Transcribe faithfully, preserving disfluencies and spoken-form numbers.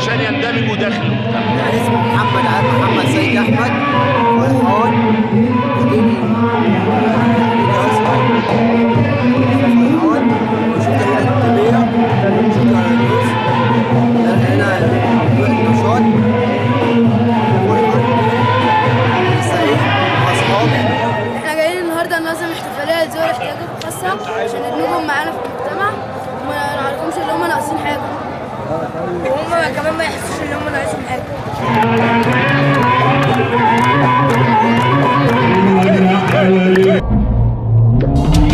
عشان يندمجوا داخل المجتمع. أنا اسمي محمد محمد سيد أحمد، فرحان حبيبي حبيبي أصغر، فرحان وشفت حاجات طبيعية، شكرا للناس هنا النشاط، فرحان سعيد مع أصحابي. احنا جايين النهارده ننظم احتفالية ذوي الاحتياجات الخاصة عشان ندمجهم معانا في المجتمع وما نعرفهمش ان هم ناقصين حاجة، وهم كمان ما يحسوش ان هم ناقصين حاجة.